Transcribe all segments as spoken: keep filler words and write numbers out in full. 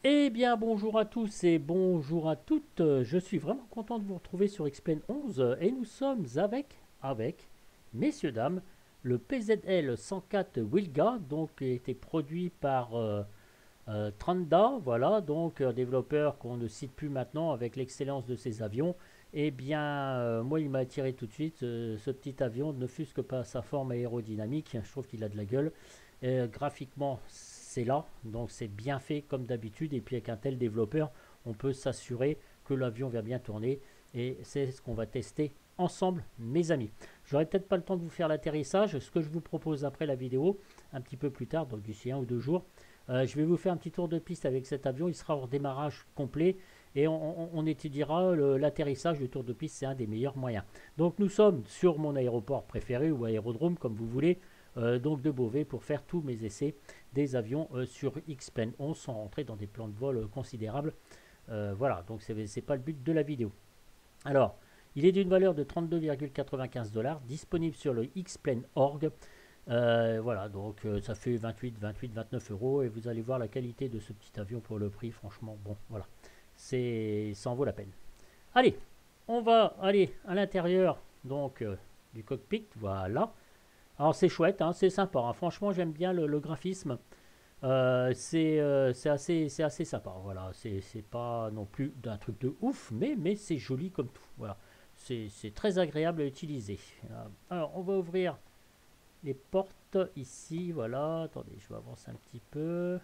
Eh bien, bonjour à tous et bonjour à toutes. Je suis vraiment content de vous retrouver sur X-Plane onze et nous sommes avec, avec, messieurs, dames, le P Z L cent quatre Wilga, donc qui a été produit par euh, euh, Tranda, voilà, donc un développeur qu'on ne cite plus maintenant avec l'excellence de ses avions. Eh bien, euh, moi, il m'a attiré tout de suite, euh, ce petit avion, ne fût-ce que par sa forme aérodynamique, je trouve qu'il a de la gueule. Euh, graphiquement, c'est là, donc c'est bien fait comme d'habitude. Et puis avec un tel développeur, on peut s'assurer que l'avion va bien tourner. Et c'est ce qu'on va tester ensemble, mes amis. J'aurai peut-être pas le temps de vous faire l'atterrissage. Ce que je vous propose après la vidéo, un petit peu plus tard, donc d'ici un ou deux jours, euh, je vais vous faire un petit tour de piste avec cet avion. Il sera hors démarrage complet et on, on, on étudiera l'atterrissage. Le tour de piste, c'est un des meilleurs moyens. Donc nous sommes sur mon aéroport préféré ou aérodrome, comme vous voulez, euh, donc de Beauvais, pour faire tous mes essais des avions euh, sur X-Plane onze sans rentrer dans des plans de vol euh, considérables. Euh, voilà, donc ce n'est pas le but de la vidéo. Alors, il est d'une valeur de trente-deux virgule quatre-vingt-quinze dollars, disponible sur le X-Plane point org. Euh, voilà, donc euh, ça fait vingt-huit, vingt-huit, vingt-neuf euros et vous allez voir la qualité de ce petit avion pour le prix. Franchement, bon, voilà, c'est, ça en vaut la peine. Allez, on va aller à l'intérieur donc euh, du cockpit. Voilà. Alors c'est chouette, hein, c'est sympa, hein. Franchement, j'aime bien le, le graphisme. Euh, c'est euh, c'est assez, c'est assez sympa. Voilà, c'est c'est pas non plus d'un truc de ouf, mais, mais c'est joli comme tout. Voilà, c'est c'est très agréable à utiliser. Alors, on va ouvrir les portes ici. Voilà, attendez, je vais avancer un petit peu.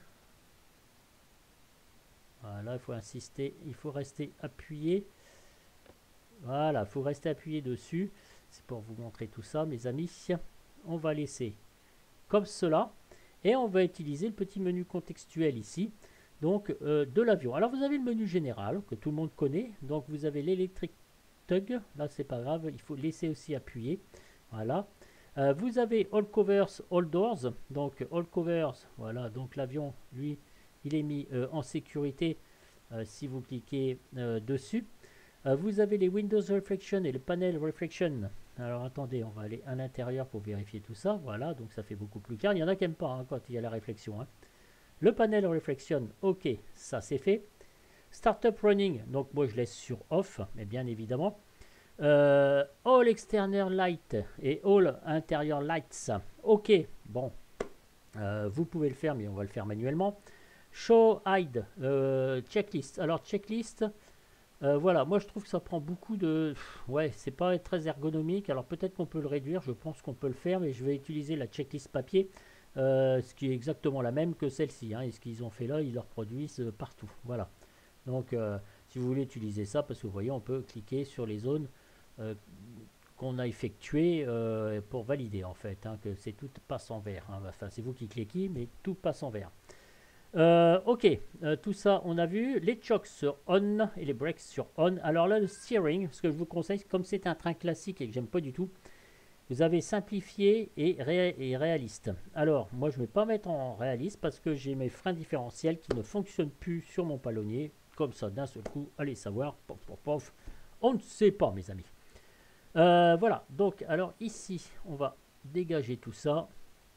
Voilà, il faut insister, il faut rester appuyé. Voilà, il faut rester appuyé dessus. C'est pour vous montrer tout ça, mes amis. On va laisser comme cela. Et on va utiliser le petit menu contextuel ici, donc euh, de l'avion. Alors vous avez le menu général que tout le monde connaît. Donc vous avez l'électrique tug. Là c'est pas grave, il faut laisser aussi appuyer. Voilà. Euh, vous avez all covers, all doors. Donc all covers, voilà. Donc l'avion, lui, il est mis euh, en sécurité euh, si vous cliquez euh, dessus. Euh, vous avez les Windows Reflection et le Panel Reflection. Alors attendez, on va aller à l'intérieur pour vérifier tout ça. Voilà, donc ça fait beaucoup plus clair. Il y en a qui n'aiment pas hein, quand il y a la réflexion. Hein. Le Panel Reflection, ok, ça c'est fait. Startup Running, donc moi je laisse sur Off, mais bien évidemment. Euh, all External Light et All Interior Lights, ok, bon, euh, vous pouvez le faire, mais on va le faire manuellement. Show Hide, euh, Checklist. Alors checklist, euh, voilà, moi je trouve que ça prend beaucoup de... Ouais, c'est pas très ergonomique, alors peut-être qu'on peut le réduire, je pense qu'on peut le faire, mais je vais utiliser la checklist papier, euh, ce qui est exactement la même que celle-ci, hein, et ce qu'ils ont fait là, ils le reproduisent euh, partout, voilà. Donc, euh, si vous voulez utiliser ça, parce que vous voyez, on peut cliquer sur les zones euh, qu'on a effectuées euh, pour valider, en fait, hein, que c'est tout passe en vert, hein. Enfin, c'est vous qui cliquez, mais tout passe en vert. Euh, ok, euh, tout ça on a vu. Les chocks sur on et les brakes sur on. Alors là, le steering, ce que je vous conseille, comme c'est un train classique et que j'aime pas du tout, vous avez simplifié et, ré et réaliste. Alors, moi je ne vais pas mettre en réaliste parce que j'ai mes freins différentiels qui ne fonctionnent plus sur mon palonnier. Comme ça, d'un seul coup, allez savoir, pof, pof, pof. On ne sait pas, mes amis. Euh, voilà, donc, alors ici, on va dégager tout ça.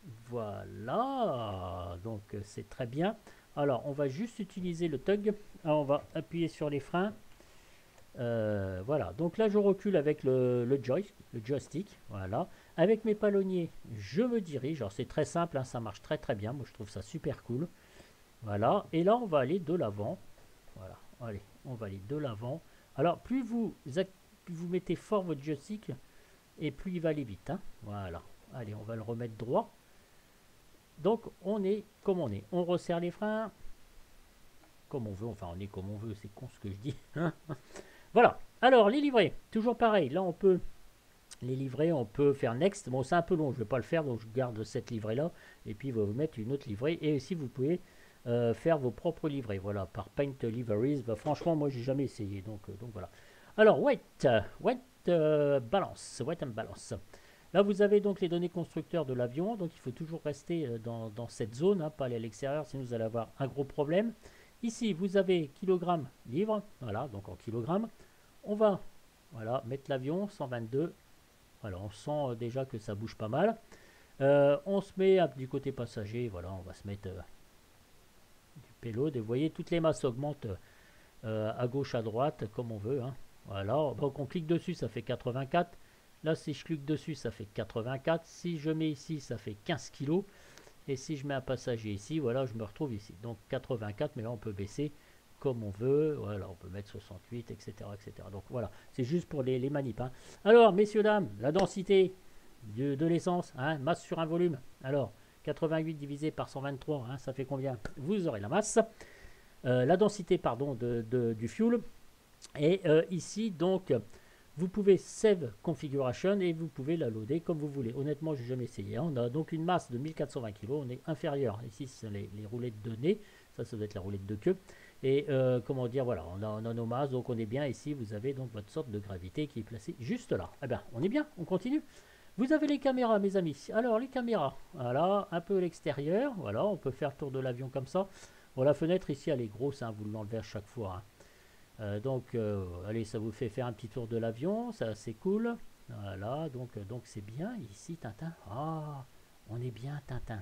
Voilà, donc c'est très bien. Alors, on va juste utiliser le tug. Alors, on va appuyer sur les freins. Euh, voilà, donc là, je recule avec le, le, joy, le joystick. Voilà, avec mes palonniers, je me dirige. Alors, c'est très simple, hein, ça marche très très bien. Moi, je trouve ça super cool. Voilà, et là, on va aller de l'avant. Voilà, allez, on va aller de l'avant. Alors, plus vous, plus vous mettez fort votre joystick, et plus il va aller vite. Hein. Voilà, allez, on va le remettre droit. Donc on est comme on est. On resserre les freins comme on veut. Enfin on est comme on veut. C'est con ce que je dis. Voilà. Alors les livrets. Toujours pareil. Là on peut les livrer. On peut faire next. Bon c'est un peu long. Je ne vais pas le faire. Donc je garde cette livrée là. Et puis vous mettre une autre livrée. Et aussi vous pouvez euh, faire vos propres livrets. Voilà. Par Paint Liveries. Bah, franchement moi j'ai jamais essayé. Donc, euh, donc voilà. Alors wait. Wait euh, balance. Wait and balance. Là, vous avez donc les données constructeurs de l'avion, donc il faut toujours rester dans, dans cette zone, hein, pas aller à l'extérieur, sinon vous allez avoir un gros problème. Ici, vous avez kilogramme livre, voilà, donc en kilogrammes. On va voilà, mettre l'avion, cent vingt-deux. Voilà, on sent déjà que ça bouge pas mal. Euh, on se met à, du côté passager, voilà, on va se mettre euh, du payload. Et vous voyez, toutes les masses augmentent euh, à gauche, à droite, comme on veut. Hein. Voilà, donc on clique dessus, ça fait quatre-vingt-quatre. Là, si je clique dessus, ça fait quatre-vingt-quatre. Si je mets ici, ça fait quinze kilos. Et si je mets un passager ici, voilà, je me retrouve ici. Donc quatre-vingt-quatre, mais là, on peut baisser comme on veut. Voilà, on peut mettre soixante-huit, et cetera et cetera. Donc voilà, c'est juste pour les, les manips. Hein. Alors, messieurs, dames, la densité de, de l'essence, hein, masse sur un volume. Alors, quatre-vingt-huit divisé par cent vingt-trois, hein, ça fait combien? Vous aurez la masse. Euh, la densité, pardon, de, de, du fuel. Et euh, ici, donc, vous pouvez Save Configuration et vous pouvez la loader comme vous voulez. Honnêtement, je n'ai jamais essayé. Hein. On a donc une masse de mille quatre cent vingt kilos. On est inférieur. Ici, ce sont les, les roulettes de nez. Ça, ça doit être la roulette de queue. Et euh, comment dire, voilà, on a, on a nos masses. Donc, on est bien ici. Vous avez donc votre sorte de gravité qui est placée juste là. Eh bien, on est bien. On continue. Vous avez les caméras, mes amis. Alors, les caméras. Voilà, un peu l'extérieur. Voilà, on peut faire le tour de l'avion comme ça. Bon, la fenêtre ici, elle est grosse. Hein, vous l'enlevez à chaque fois. Hein. Euh, donc, euh, allez, ça vous fait faire un petit tour de l'avion, ça c'est cool. Voilà, donc euh, donc c'est bien ici, Tintin. Ah, on est bien, Tintin.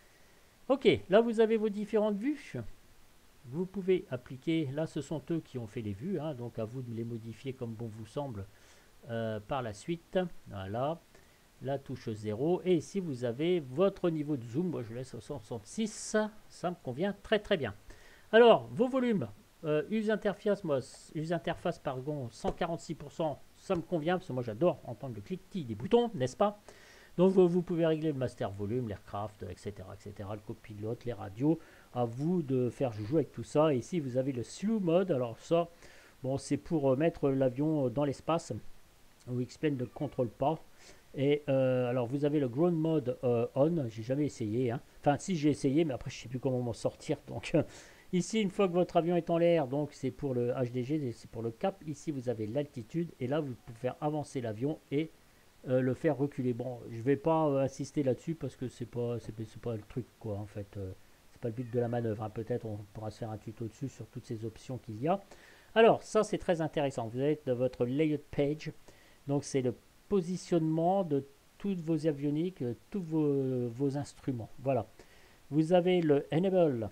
Ok, là vous avez vos différentes vues. Vous pouvez appliquer, là ce sont eux qui ont fait les vues, hein, donc à vous de les modifier comme bon vous semble euh, par la suite. Voilà, la touche zéro. Et ici vous avez votre niveau de zoom. Moi je laisse au cent soixante-six, ça me convient très très bien. Alors, vos volumes. Euh, use interface, moi, use interface, pardon, cent quarante-six pour cent, ça me convient, parce que moi j'adore entendre le cliquetis des boutons, n'est-ce pas? Donc vous, vous pouvez régler le master volume, l'aircraft, et cetera, et cetera, le copilote, les radios, à vous de faire joujou avec tout ça. Et ici vous avez le slew mode, alors ça, bon, c'est pour mettre l'avion dans l'espace, où X-Plane ne contrôle pas. Et euh, alors vous avez le ground mode euh, on, j'ai jamais essayé, hein. Enfin si j'ai essayé, mais après je sais plus comment m'en sortir, donc... Ici, une fois que votre avion est en l'air, donc c'est pour le H D G, c'est pour le cap. Ici, vous avez l'altitude et là, vous pouvez faire avancer l'avion et euh, le faire reculer. Bon, je ne vais pas euh, insister là-dessus parce que c'est pas, c'est, c'est pas le truc, quoi, en fait. Euh, c'est pas le but de la manœuvre. Hein. Peut-être on pourra se faire un tuto dessus sur toutes ces options qu'il y a. Alors, ça, c'est très intéressant. Vous avez dans votre layout page, donc c'est le positionnement de toutes vos avioniques, tous vos, vos instruments. Voilà. Vous avez le Enable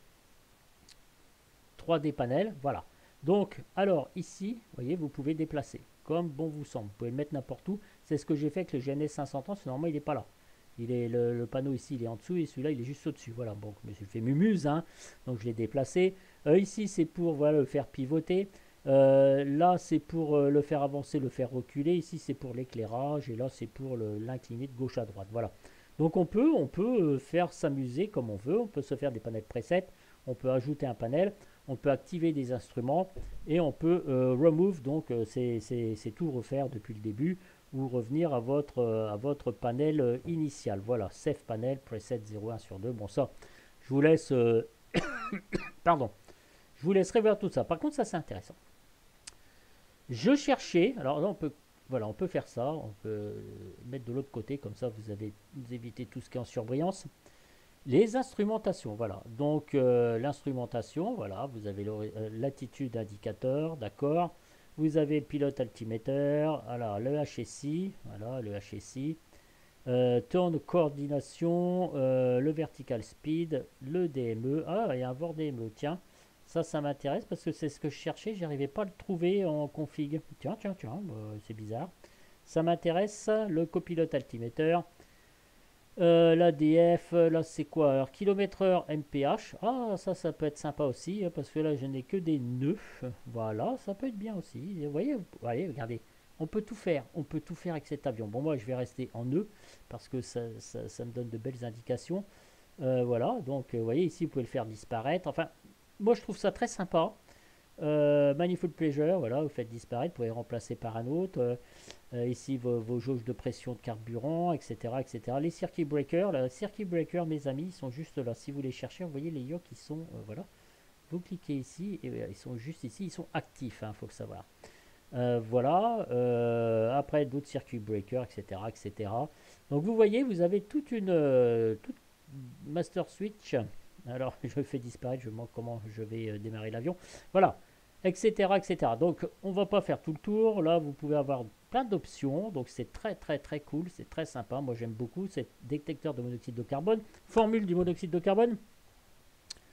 trois D panel, voilà. Donc, alors ici, vous voyez, vous pouvez déplacer comme bon vous semble. Vous pouvez le mettre n'importe où. C'est ce que j'ai fait avec le G N S cinq cent trente, normalement il n'est pas là. Il est, le, le panneau ici, il est en dessous et celui-là, il est juste au-dessus. Voilà, bon, je me suis fait mumuse, hein, donc je l'ai déplacé. Euh, ici, c'est pour voilà, le faire pivoter. Euh, là, c'est pour euh, le faire avancer, le faire reculer. Ici, c'est pour l'éclairage et là, c'est pour l'incliner de gauche à droite. Voilà. Donc, on peut, on peut faire s'amuser comme on veut. On peut se faire des panels preset. On peut ajouter un panel. On peut activer des instruments et on peut euh, remove, donc euh, c'est tout refaire depuis le début ou revenir à votre, euh, à votre panel euh, initial. Voilà, Save Panel, Preset zéro un sur deux. Bon, ça, je vous laisse... Euh, pardon. Je vous laisserai voir tout ça. Par contre, ça, c'est intéressant. Je cherchais... Alors là, on peut... Voilà, on peut faire ça. On peut mettre de l'autre côté. Comme ça, vous, avez, vous évitez tout ce qui est en surbrillance. Les instrumentations, voilà. Donc, euh, l'instrumentation, voilà. Vous avez l'attitude indicateur, d'accord. Vous avez le pilote altimeter, alors le H S I, voilà, le H S I. Euh, turn coordination, euh, le vertical speed, le D M E. Ah, il y a un V O R D M E, tiens. Ça, ça m'intéresse parce que c'est ce que je cherchais. Je n'arrivais pas à le trouver en config. Tiens, tiens, tiens, bah, c'est bizarre. Ça m'intéresse, le copilote altimeter. Euh, l'A D F, là c'est quoi? Alors kilomètre heure M P H. Ah, ça, ça peut être sympa aussi, parce que là je n'ai que des nœuds. Voilà, ça peut être bien aussi. Vous voyez, allez, regardez, on peut tout faire. On peut tout faire avec cet avion. Bon, moi je vais rester en nœud parce que ça, ça, ça me donne de belles indications. Euh, voilà, donc vous voyez ici vous pouvez le faire disparaître. Enfin, moi je trouve ça très sympa. Euh, Manifold Pleasure, voilà, vous faites disparaître, vous pouvez remplacer par un autre. Euh, euh, ici, vos, vos jauges de pression de carburant, et cetera, et cetera. Les circuit breakers, les circuit breakers, mes amis, ils sont juste là. Si vous les cherchez, vous voyez les yoks, ils sont, euh, voilà. Vous cliquez ici, et euh, ils sont juste ici, ils sont actifs, il hein, faut le savoir. Euh, voilà, euh, après d'autres circuit breakers, et cetera, et cetera. Donc vous voyez, vous avez toute une euh, toute master switch. Alors, je fais disparaître, je montre comment je vais euh, démarrer l'avion. Voilà, etc., et cetera. Donc, on va pas faire tout le tour. Là, vous pouvez avoir plein d'options. Donc, c'est très, très, très cool. C'est très sympa. Moi, j'aime beaucoup. C'est détecteur de monoxyde de carbone. Formule du monoxyde de carbone.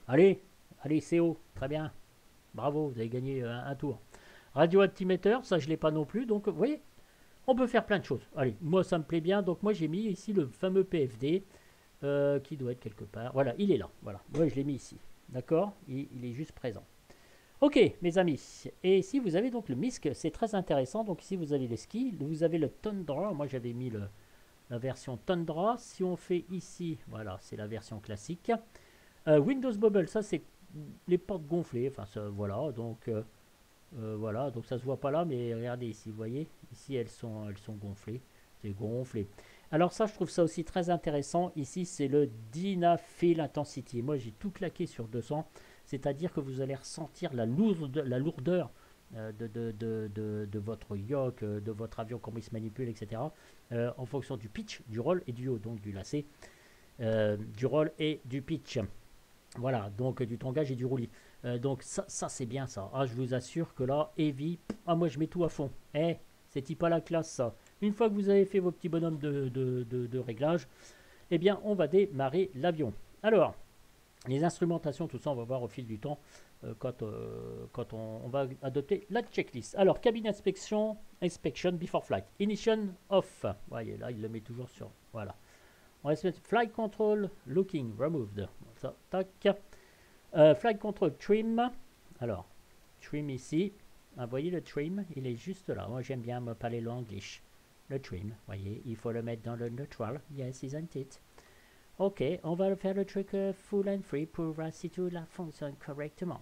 Allez, allez, C O, très bien. Bravo, vous avez gagné un, un tour. Radio altiméteur, ça je l'ai pas non plus. Donc, vous voyez, on peut faire plein de choses. Allez, moi ça me plaît bien. Donc, moi j'ai mis ici le fameux P F D euh, qui doit être quelque part. Voilà, il est là. Voilà, moi je l'ai mis ici. D'accord, il, il est juste présent. Ok, mes amis. Et ici, vous avez donc le M I S C. C'est très intéressant. Donc, ici, vous avez les skis. Vous avez le Tundra. Moi, j'avais mis le, la version Tundra. Si on fait ici, voilà, c'est la version classique. Euh, Windows Bubble, ça, c'est les portes gonflées. Enfin, ça, voilà. Donc, euh, euh, voilà. Donc, ça se voit pas là. Mais regardez ici, vous voyez. Ici, elles sont, elles sont gonflées. C'est gonflé. Alors, ça, je trouve ça aussi très intéressant. Ici, c'est le Dynafill Intensity. Moi, j'ai tout claqué sur deux cents. C'est-à-dire que vous allez ressentir la, lourde, la lourdeur euh, de, de, de, de, de votre yoke, euh, de votre avion, comment il se manipule, et cetera. Euh, en fonction du pitch, du roll et du haut, donc du lacet, euh, du roll et du pitch. Voilà, donc du tangage et du roulis. Euh, donc ça, ça c'est bien ça. Ah, je vous assure que là, heavy, ah, moi je mets tout à fond. Eh, c'est pas la classe ça. Une fois que vous avez fait vos petits bonhommes de, de, de, de réglage, eh bien on va démarrer l'avion. Alors, les instrumentations, tout ça, on va voir au fil du temps euh, quand, euh, quand on, on va adopter la checklist. Alors, cabine inspection, inspection before flight. Ignition off. Vous voyez, là, il le met toujours sur. Voilà. On va se mettre flight control, looking, removed. Ça, tac. Euh, flight control, trim. Alors, trim ici. Ah, vous voyez le trim, il est juste là. Moi, j'aime bien me parler l'anglais. Le trim, vous voyez, il faut le mettre dans le neutral. Yes, isn't it? Ok, on va faire le truc euh, full and free pour voir si tout la fonctionne correctement.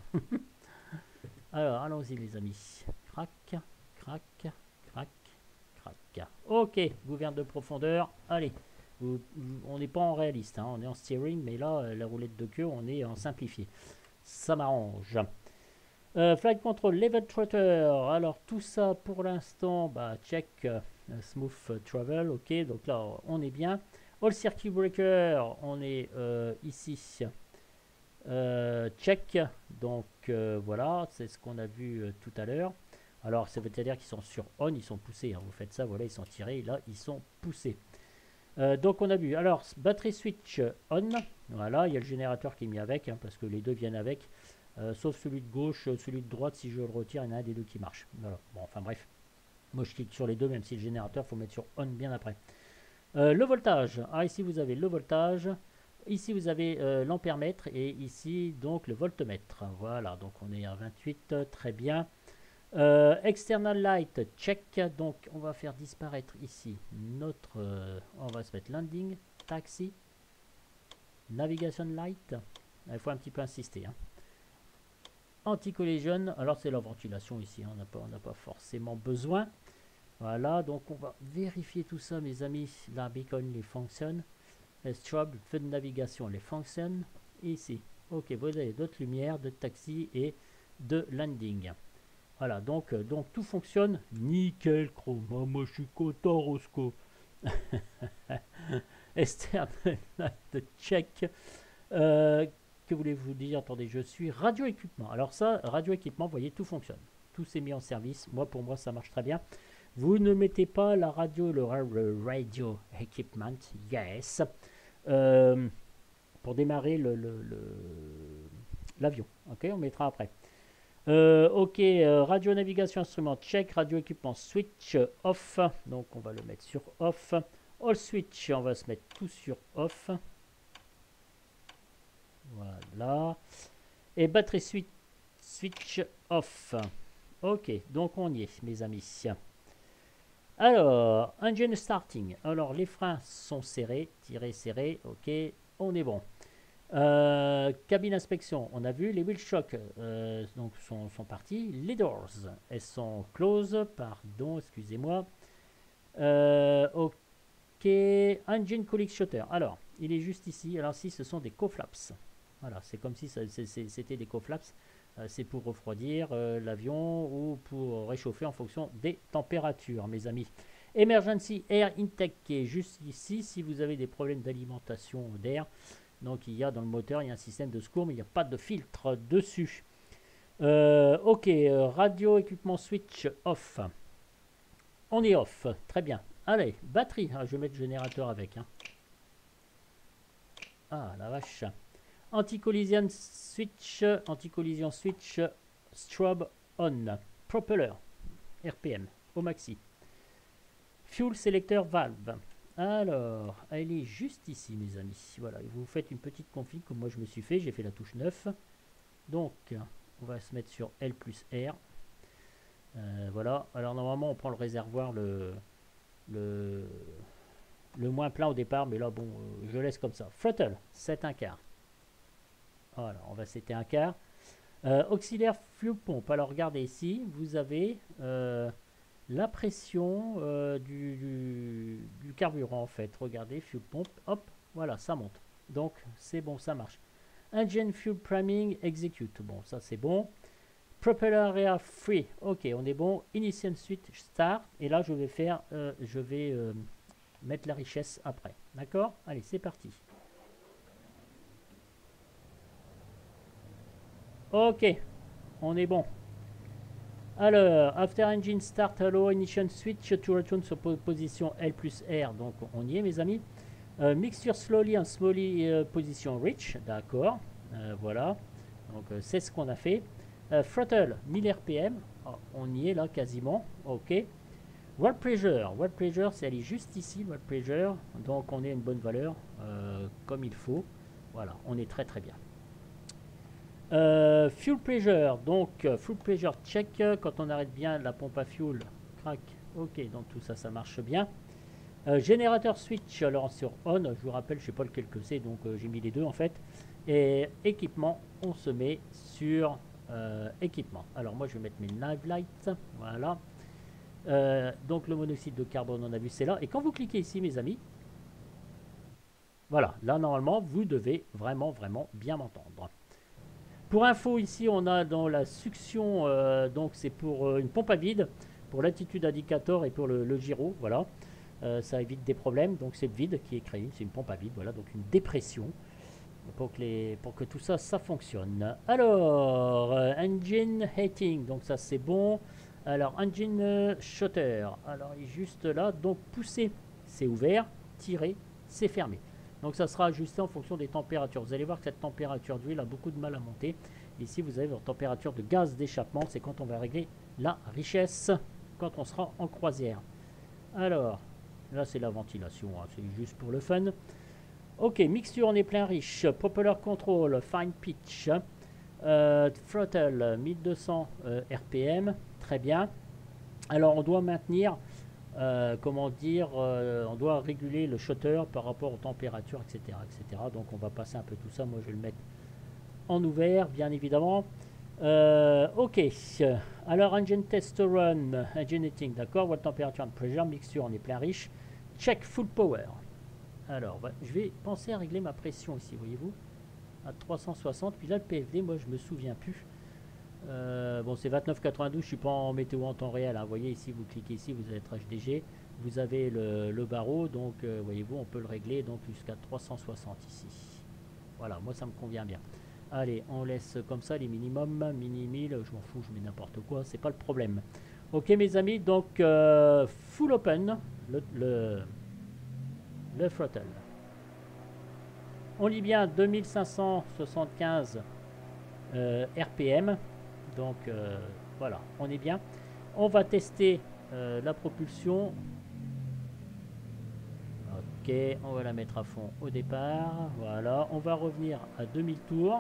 Alors, allons-y les amis. Crac, crac, crac, crac. Ok, gouverne de profondeur. Allez, vous, vous, on n'est pas en réaliste, hein, on est en steering, mais là, euh, la roulette de queue, on est en simplifié. Ça m'arrange. Euh, flight control, level trotter. Alors, tout ça pour l'instant, bah, check, euh, smooth travel. Ok, donc là, on est bien. All circuit breaker, on est euh, ici. Euh, check. Donc euh, voilà, c'est ce qu'on a vu euh, tout à l'heure. Alors ça veut dire qu'ils sont sur on, ils sont poussés. Hein. Vous faites ça, voilà, ils sont tirés. Là, ils sont poussés. Euh, donc on a vu. Alors battery switch on. Voilà, il y a le générateur qui est mis avec, hein, parce que les deux viennent avec. Euh, sauf celui de gauche, celui de droite, si je le retire, il y en a un des deux qui marche. Voilà. Bon, enfin bref. Moi je clique sur les deux, même si le générateur, il faut mettre sur on bien après. Euh, le voltage, ah ici vous avez le voltage, ici vous avez euh, l'ampèremètre et ici donc le voltmètre. Voilà, donc on est à vingt-huit, très bien. Euh, external light, check, donc on va faire disparaître ici notre, euh, on va se mettre landing, taxi, navigation light, il faut un petit peu insister. Hein. Anti-collision, alors c'est la ventilation ici, hein, on n'a pas, on n'a pas forcément besoin. Voilà, donc on va vérifier tout ça, mes amis. La beacon, les fonctionne. Le strobe, feu de navigation, les fonctionne. Ici, ok, vous avez d'autres lumières, de taxi et de landing. Voilà, donc, donc tout fonctionne nickel, chrome. Oh, moi, je suis content, Roscoe. Externe, check. Euh, que voulez-vous dire? Attendez, je suis radio équipement. Alors ça, radio équipement, vous voyez, tout fonctionne. Tout s'est mis en service. Moi, pour moi, ça marche très bien. Vous ne mettez pas la radio, le, le radio equipment, yes, euh, pour démarrer le, le, le, l'avion. Ok, on mettra après. Euh, ok, euh, radio navigation instrument check, radio équipement switch off. Donc on va le mettre sur off. All switch, on va se mettre tout sur off. Voilà. Et batterie switch, switch off. Ok, donc on y est, mes amis. Alors, engine starting. Alors, les freins sont serrés, tirés, serrés. Ok, on est bon. Euh, cabine inspection, on a vu. Les wheel shocks euh, donc sont, sont partis. Les doors, elles sont close. Pardon, excusez-moi. Euh, ok, engine cooling shutter. Alors, il est juste ici. Alors, si ce sont des coflaps. Voilà, c'est comme si c'était des coflaps. Euh, c'est pour refroidir euh, l'avion ou pour réchauffer en fonction des températures, mes amis. Emergency Air Intake qui est juste ici si vous avez des problèmes d'alimentation d'air. Donc il y a dans le moteur, il y a un système de secours, mais il n'y a pas de filtre dessus. Euh, ok, euh, radio équipement switch off. On est off, très bien. Allez, batterie, ah, je vais mettre le générateur avec. Hein. Ah la vache. Anti-collision switch, anti-collision switch, strobe on. Propeller, R P M, au maxi. Fuel selector valve. Alors, elle est juste ici, mes amis. Voilà, vous faites une petite config comme moi je me suis fait. J'ai fait la touche neuf. Donc, on va se mettre sur L plus R. Euh, voilà. Alors, normalement, on prend le réservoir le, le, le moins plein au départ. Mais là, bon, euh, je laisse comme ça. Throttle, sept un quart. Voilà, on va setter un quart. Euh, auxiliaire fuel pompe. Alors, regardez ici, vous avez... Euh, la pression euh, du, du, du carburant en fait. Regardez, fuel pump, hop, voilà, ça monte. Donc c'est bon, ça marche. Engine fuel priming execute. Bon, ça c'est bon. Propeller area free. Ok, on est bon. Initial switch start. Et là, je vais faire, euh, je vais euh, mettre la richesse après. D'accord? Allez, c'est parti. Ok, on est bon. Alors, after engine start, allow ignition switch to return sur position L plus R. Donc, on y est, mes amis. Euh, mixture slowly and slowly euh, position reach. D'accord. Euh, voilà. Donc, euh, c'est ce qu'on a fait. Euh, throttle, mille R P M. Oh, on y est là, quasiment. OK. Wall pressure. Wall pressure, c'est aller juste ici, wall pressure. Donc, on est à une bonne valeur, euh, comme il faut. Voilà, on est très, très bien. Euh, fuel pressure, donc uh, fuel pressure check, quand on arrête bien la pompe à fuel, crac, ok, donc tout ça, ça marche bien. Euh, générateur switch, alors sur on, je vous rappelle, je sais pas lequel que c'est, donc euh, j'ai mis les deux en fait. Et équipement, on se met sur euh, équipement. Alors moi je vais mettre mes nav lights, voilà. Euh, donc le monoxyde de carbone, on a vu, c'est là. Et quand vous cliquez ici, mes amis, voilà, là normalement, vous devez vraiment, vraiment bien m'entendre. Pour info, ici, on a dans la succion, euh, donc c'est pour euh, une pompe à vide, pour l'attitude indicator et pour le, le gyro, voilà. Euh, ça évite des problèmes, donc c'est le vide qui est créé, c'est une pompe à vide, voilà, donc une dépression, pour que, les, pour que tout ça, ça fonctionne. Alors, euh, engine heating, donc ça c'est bon. Alors, engine euh, shutter, alors il est juste là, donc pousser, c'est ouvert, tirer, c'est fermé. Donc ça sera ajusté en fonction des températures. Vous allez voir que cette température d'huile a beaucoup de mal à monter. Ici, vous avez votre température de gaz d'échappement. C'est quand on va régler la richesse, quand on sera en croisière. Alors, là, c'est la ventilation. Hein, c'est juste pour le fun. Ok, mixture, on est plein riche. Propeller control, fine pitch. Euh, throttle, mille deux cents euh, R P M. Très bien. Alors, on doit maintenir... Euh, comment dire, euh, on doit réguler le shutter par rapport aux températures, et cetera, et cetera. Donc on va passer un peu tout ça. Moi je vais le mettre en ouvert, bien évidemment. Euh, ok. Alors engine test run, engine heating, d'accord. What temperature and pressure, mixture, on est plein riche. Check full power. Alors bah, je vais penser à régler ma pression ici, voyez-vous, à trois cent soixante. Puis là le P F D, moi je me souviens plus. Euh, bon, c'est vingt-neuf quatre-vingt-douze, je suis pas en météo en temps réel. Hein. Vous voyez ici, vous cliquez ici, vous avez être H D G, vous avez le, le barreau, donc euh, voyez-vous, on peut le régler donc jusqu'à trois cent soixante ici. Voilà, moi ça me convient bien. Allez, on laisse comme ça les minimums, mini mille, je m'en fous, je mets n'importe quoi, c'est pas le problème. Ok mes amis, donc euh, full open, le, le, le throttle. On lit bien deux mille cinq cent soixante-quinze euh, R P M. Donc euh, voilà, on est bien. On va tester euh, la propulsion. Ok, on va la mettre à fond au départ. Voilà, on va revenir à deux mille tours.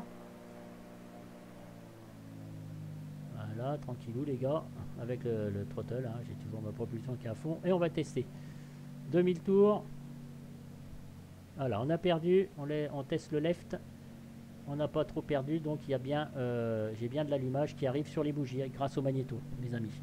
Voilà, tranquillou les gars, avec le, le throttle. Hein, j'ai toujours ma propulsion qui est à fond. Et on va tester. deux mille tours. Voilà, on a perdu. On, les, on teste le left. On n'a pas trop perdu, donc il y a bien, euh, j'ai bien de l'allumage qui arrive sur les bougies grâce au magnéto, mes amis.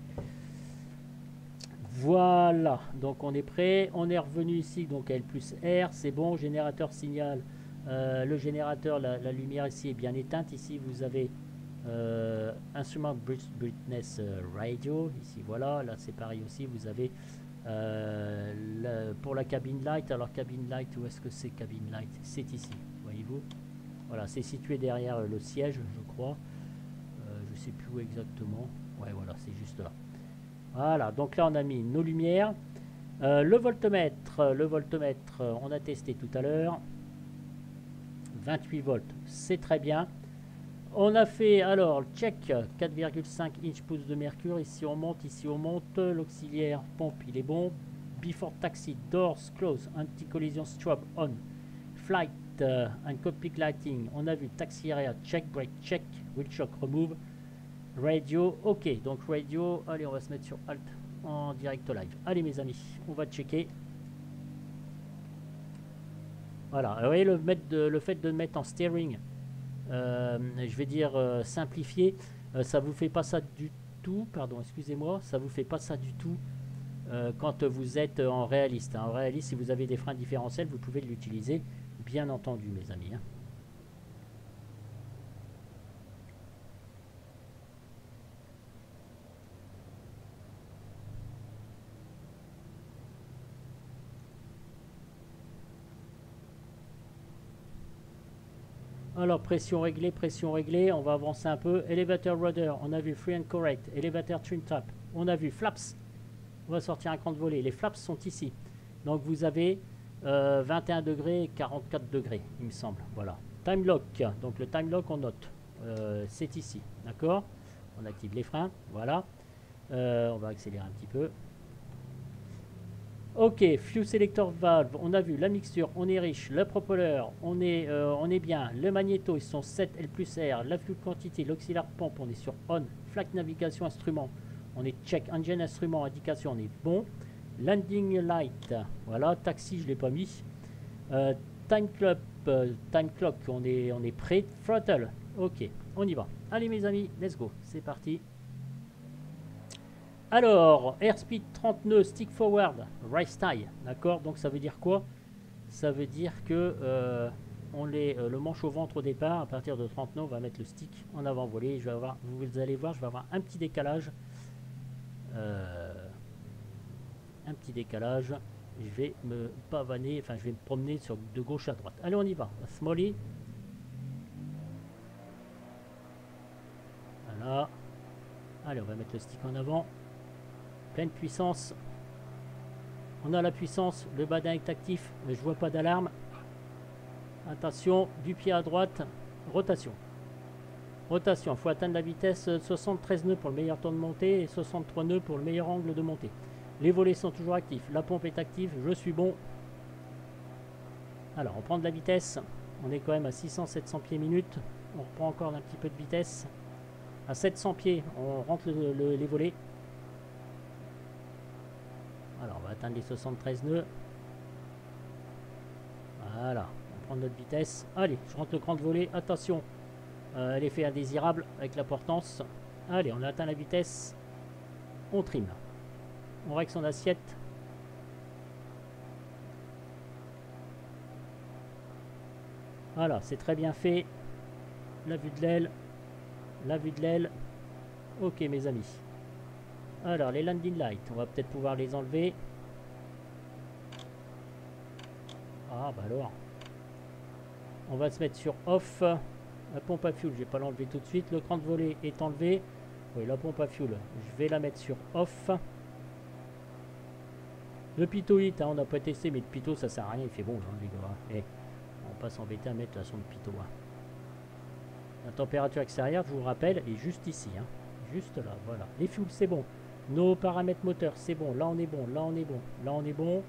Voilà, donc on est prêt. On est revenu ici, donc L plus R, c'est bon. Générateur signal, euh, le générateur, la, la lumière ici est bien éteinte. Ici, vous avez euh, instrument brightness radio. Ici, voilà. Là, c'est pareil aussi. Vous avez euh, le, pour la cabine light. Alors, cabine light, où est-ce que c'est cabine light? C'est ici, voyez-vous. Voilà, c'est situé derrière le siège, je crois. Euh, je ne sais plus où exactement. Ouais, voilà, c'est juste là. Voilà, donc là, on a mis nos lumières. Euh, le voltomètre, le voltomètre, on a testé tout à l'heure. vingt-huit volts, c'est très bien. On a fait, alors, check, quatre virgule cinq inch pouces de mercure, ici on monte, ici on monte, l'auxiliaire pompe, il est bon. Before taxi, doors close, anti-collision strobe on, flight uh, and cockpit lighting, on a vu taxi area, check, brake check, wheel shock remove, radio, ok, donc radio, allez on va se mettre sur alt en direct live. Allez mes amis, on va checker. Voilà, vous voyez le, de, le fait de mettre en steering, euh, je vais dire euh, simplifié, euh, ça vous fait pas ça du tout, pardon, excusez-moi, ça vous fait pas ça du tout euh, quand vous êtes en réaliste. Hein. En réaliste, si vous avez des freins différentiels, vous pouvez l'utiliser, bien entendu, mes amis. Hein. Alors, pression réglée, pression réglée, on va avancer un peu. Elevator rudder, on a vu free and correct. Elevator trim top, on a vu flaps. On va sortir un cran de volée. Les flaps sont ici. Donc, vous avez euh, vingt et un degrés et quarante-quatre degrés, il me semble. Voilà. Time lock, donc le time lock, on note. Euh, C'est ici, d'accord? On active les freins, voilà. Euh, on va accélérer un petit peu. Ok, fuel selector valve, on a vu la mixture, on est riche, le propeller, on est, euh, on est bien, le magnéto, ils sont sept L plus R, la fuel quantity, l'auxiliaire pompe, on est sur on, flac navigation instrument, on est check, engine instrument, indication, on est bon, landing light, voilà, taxi, je ne l'ai pas mis, euh, time clock, euh, time clock, on est, on est prêt, throttle, ok, on y va, allez mes amis, let's go, c'est parti. Alors, airspeed trente nœuds, stick forward, race tie, d'accord? Donc ça veut dire quoi? Ça veut dire que euh, on les, euh, le manche au ventre au départ, à partir de trente nœuds, on va mettre le stick en avant volée. Je vais avoir, vous allez voir, je vais avoir un petit décalage. Euh, un petit décalage. Je vais me pavaner, enfin je vais me promener sur, de gauche à droite. Allez, on y va. Smolly. Voilà. Allez, on va mettre le stick en avant. Pleine puissance. On a la puissance, le badin est actif, mais je vois pas d'alarme. Attention, du pied à droite, rotation. Rotation, il faut atteindre la vitesse soixante-treize nœuds pour le meilleur temps de montée et soixante-trois nœuds pour le meilleur angle de montée. Les volets sont toujours actifs, la pompe est active, je suis bon. Alors, on prend de la vitesse, on est quand même à six cents à sept cents pieds minute. On reprend encore un petit peu de vitesse. À sept cents pieds, on rentre le, le, les volets. Alors, on va atteindre les soixante-treize nœuds. Voilà, on prend notre vitesse. Allez, je rentre le cran de volée. Attention, euh, l'effet indésirable avec la portance. Allez, on a atteint la vitesse. On trim. On règle son assiette. Voilà, c'est très bien fait. La vue de l'aile. La vue de l'aile. Ok, mes amis. Alors, les landing lights, on va peut-être pouvoir les enlever. Ah, bah alors. On va se mettre sur off. La pompe à fuel, je vais pas l'enlever tout de suite. Le cran de volée est enlevé. Oui, la pompe à fuel, je vais la mettre sur off. Le pitot hit, hein, on n'a pas testé, mais le pitot, ça sert à rien. Il fait bon, hein, les gars. Eh, on va pas s'embêter à mettre la sonde pitot. Hein. La température extérieure, je vous rappelle, est juste ici. Hein. Juste là, voilà. Les fuels, c'est bon. Nos paramètres moteurs, c'est bon. Là, on est bon. Là, on est bon. Là, on est bon.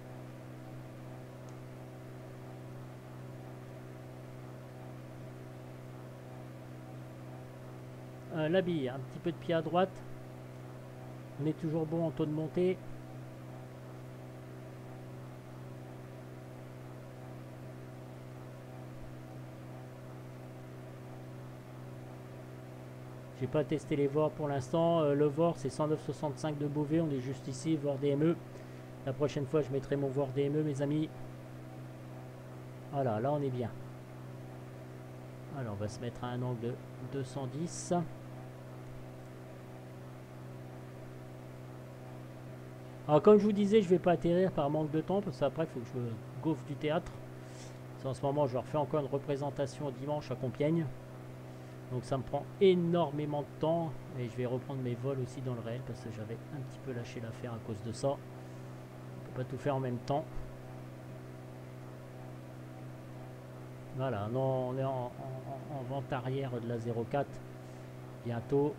Euh, la bille, un petit peu de pied à droite. On est toujours bon en taux de montée. J'ai pas testé les V O R pour l'instant. Euh, le V O R, c'est cent neuf virgule soixante-cinq de Beauvais. On est juste ici, V O R D M E. La prochaine fois, je mettrai mon V O R D M E, mes amis. Voilà, là, on est bien. Alors, on va se mettre à un angle de deux cent dix. Alors, comme je vous disais, je vais pas atterrir par manque de temps, parce qu'après, il faut que je me gaufre du théâtre. En ce moment, je refais encore une représentation dimanche à Compiègne. Donc ça me prend énormément de temps et je vais reprendre mes vols aussi dans le réel parce que j'avais un petit peu lâché l'affaire à cause de ça. On peut pas tout faire en même temps. Voilà, non, on est en, en, en vente arrière de la zéro quatre bientôt.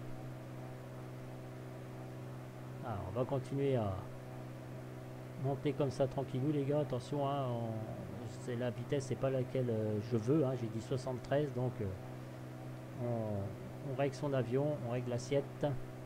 Alors, on va continuer à monter comme ça tranquillou les gars. Attention, hein, c'est la vitesse, c'est pas laquelle euh, je veux. Hein, j'ai dit soixante-treize, donc euh, on, on règle son avion, on règle l'assiette.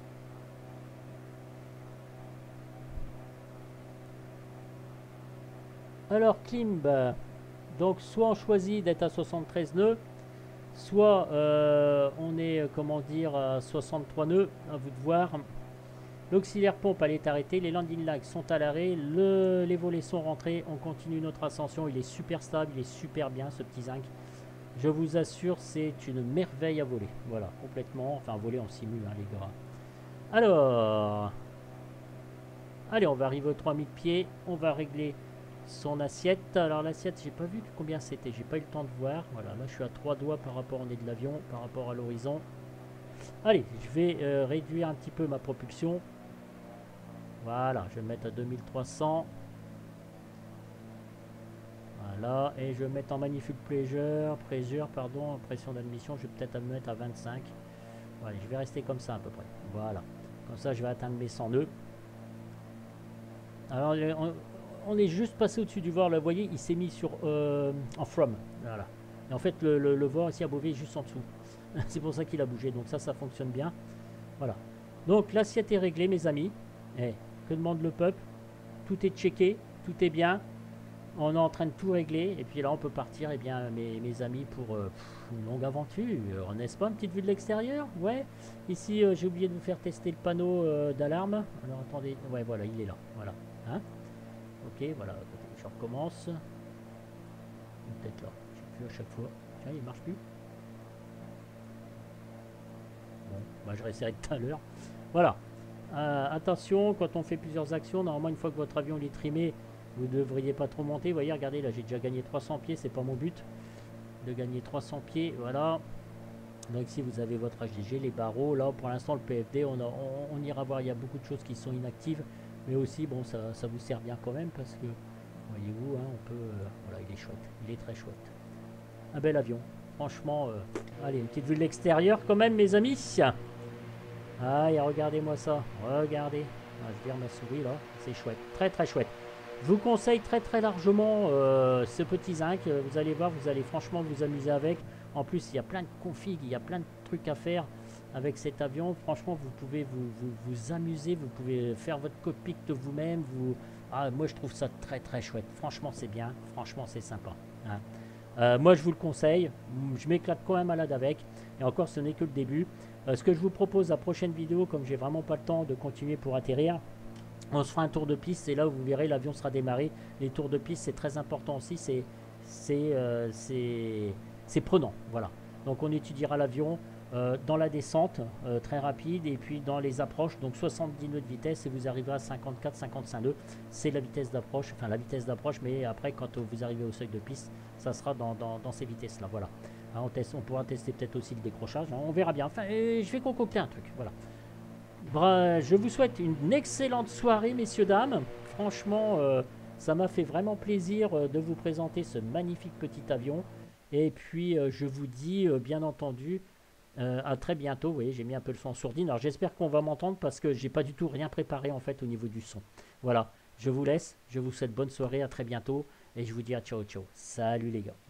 Alors Klimb, donc soit on choisit d'être à soixante-treize nœuds, soit euh, on est, comment dire, à soixante-trois nœuds, à vous de voir. L'auxiliaire pompe elle est arrêtée, les landing lags sont à l'arrêt, le, les volets sont rentrés, on continue notre ascension, il est super stable, il est super bien ce petit zinc. Je vous assure, c'est une merveille à voler, voilà, complètement, enfin voler en simule hein, les gars. Alors, allez, on va arriver aux trois mille pieds, on va régler son assiette. Alors l'assiette, j'ai pas vu combien c'était, j'ai pas eu le temps de voir. Voilà, là je suis à trois doigts par rapport au nez de l'avion, par rapport à l'horizon. Allez, je vais euh, réduire un petit peu ma propulsion. Voilà, je vais me mettre à deux mille trois cents. Voilà, et je vais mettre en Manifold Pressure, pressure, pardon, pression d'admission, je vais peut-être me mettre à vingt-cinq. Voilà, je vais rester comme ça à peu près. Voilà, comme ça je vais atteindre mes cent nœuds. Alors, on, on est juste passé au-dessus du voir, là, vous voyez, il s'est mis sur euh, en from. Voilà. Et en fait, le, le, le voir ici à Beauvais est juste en dessous. C'est pour ça qu'il a bougé. Donc ça, ça fonctionne bien. Voilà. Donc l'assiette est réglée, mes amis. Eh, que demande le peuple? Tout est checké, tout est bien. On est en train de tout régler. Et puis là, on peut partir, eh bien, mes, mes amis, pour euh, une longue aventure. N'est-ce pas, une petite vue de l'extérieur? Ouais. Ici, euh, j'ai oublié de vous faire tester le panneau euh, d'alarme. Alors attendez. Ouais, voilà, il est là. Voilà. Hein? Ok, voilà, je recommence. Peut-être là, je sais plus à chaque fois. Tiens, il marche plus. Bon, bah, je réessayerai tout à l'heure. Voilà. Euh, attention, quand on fait plusieurs actions, normalement, une fois que votre avion est trimé, vous ne devriez pas trop monter. Vous voyez, regardez, là, j'ai déjà gagné trois cents pieds. C'est pas mon but de gagner trois cents pieds. Voilà. Donc, si vous avez votre H D G, les barreaux, là, pour l'instant, le P F D, on, a, on, on ira voir. Il y a beaucoup de choses qui sont inactives. Mais aussi, bon, ça, ça vous sert bien quand même parce que, voyez-vous, hein, on peut... Euh, voilà, il est chouette. Il est très chouette. Un bel avion. Franchement, euh, allez, une petite vue de l'extérieur quand même, mes amis. Allez, regardez-moi ça. Regardez. Ah, je vire ma souris, là. C'est chouette. Très, très chouette. Je vous conseille très, très largement euh, ce petit zinc. Vous allez voir, vous allez franchement vous amuser avec. En plus, il y a plein de configs, il y a plein de trucs à faire avec cet avion. Franchement, vous pouvez vous, vous, vous amuser, vous pouvez faire votre cockpit de vous-même. Vous... Ah, moi, je trouve ça très très chouette. Franchement, c'est bien. Franchement, c'est sympa. Hein. Euh, moi, je vous le conseille. Je m'éclate quand même malade avec. Et encore, ce n'est que le début. Euh, ce que je vous propose, la prochaine vidéo, comme j'ai vraiment pas le temps de continuer pour atterrir, on se fera un tour de piste. C'est là où vous verrez, l'avion sera démarré. Les tours de piste, c'est très important aussi. C'est c'est euh, c'est prenant. Voilà. Donc, on étudiera l'avion. Euh, dans la descente euh, très rapide et puis dans les approches, donc soixante-dix nœuds de vitesse et vous arriverez à cinquante-quatre cinquante-cinq nœuds, c'est la vitesse d'approche, enfin la vitesse d'approche, mais après quand vous arrivez au seuil de piste, ça sera dans, dans, dans ces vitesses là. Voilà. Hein, on, teste, on pourra tester peut-être aussi le décrochage, hein, on verra bien. Enfin, je vais concocter un truc. Voilà. Bref, je vous souhaite une excellente soirée, messieurs dames. Franchement, euh, ça m'a fait vraiment plaisir euh, de vous présenter ce magnifique petit avion. Et puis euh, je vous dis euh, bien entendu Euh, à très bientôt. Vous voyez, j'ai mis un peu le son en sourdine. Alors j'espère qu'on va m'entendre parce que j'ai pas du tout rien préparé en fait au niveau du son. Voilà, je vous laisse. Je vous souhaite bonne soirée, à très bientôt et je vous dis à ciao ciao. Salut les gars.